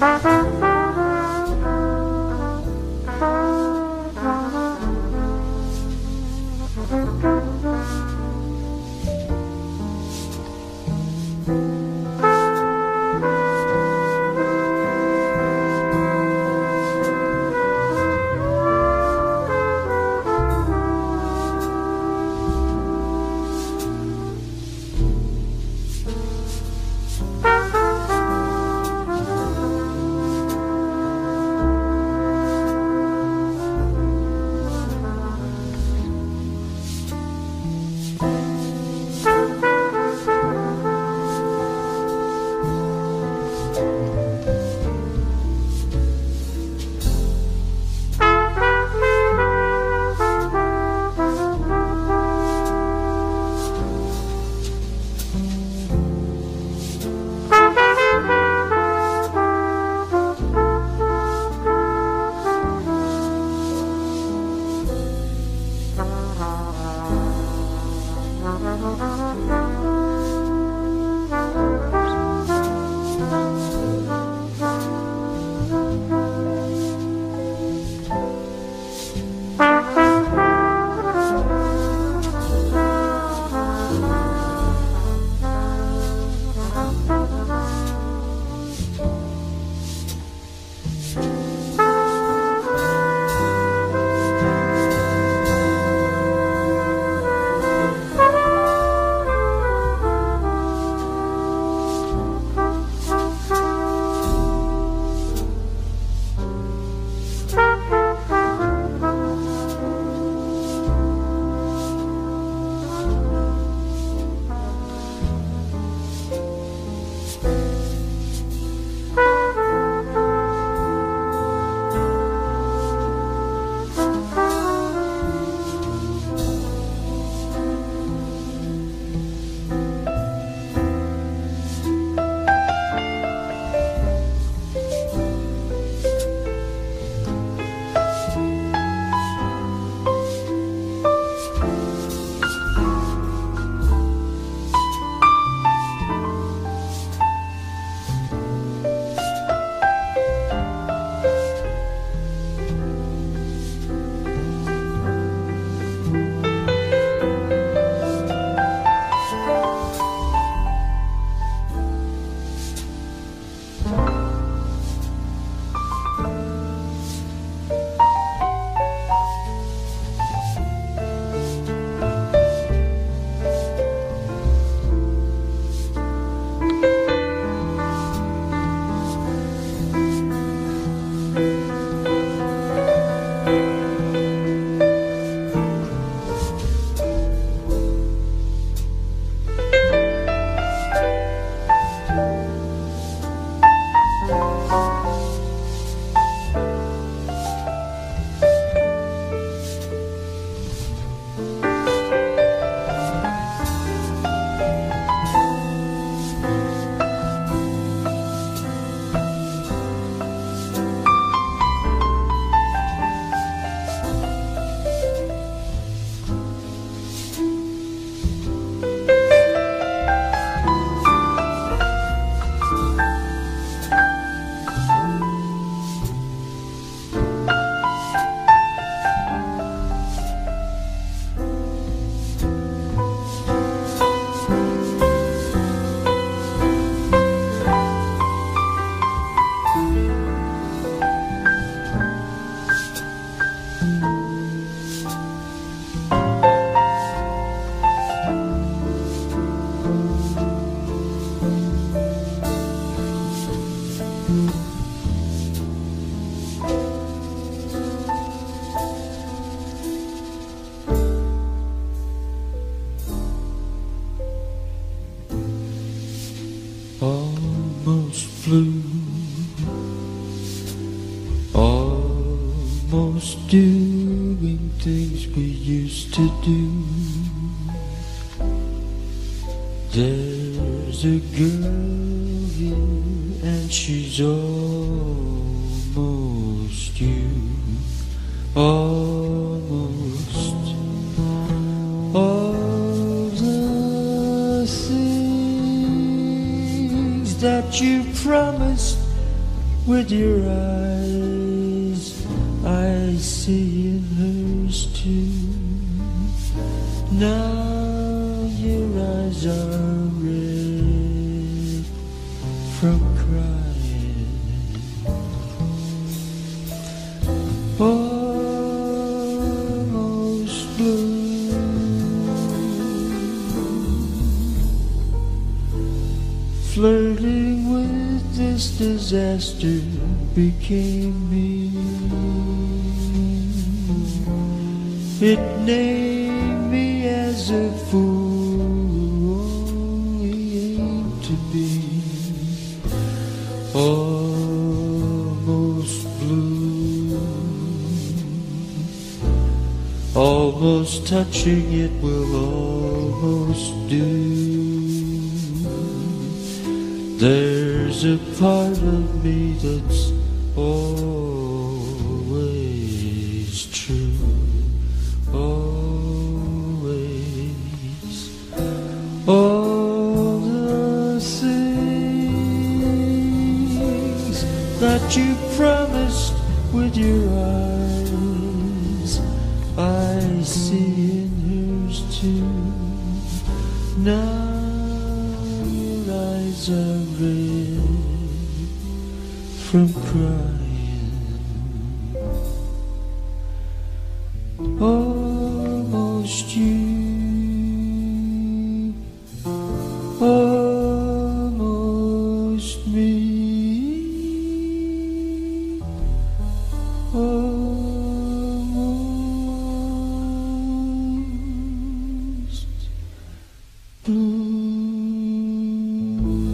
almost flew, almost doing things we used to do. There's a girl here and she's almost you, almost all the things that you promised with your eyes, I see in hers too. Now your eyes are red from crying, almost blue, flirting with this disaster became me. It named me as a fool, only aimed to be almost blue. Almost touching it will almost do. There's a part of me that's always true. Always. All the things that you promised with your eyes, I see in hers too. Now your eyes are red from crying, almost you, almost me, almost blue.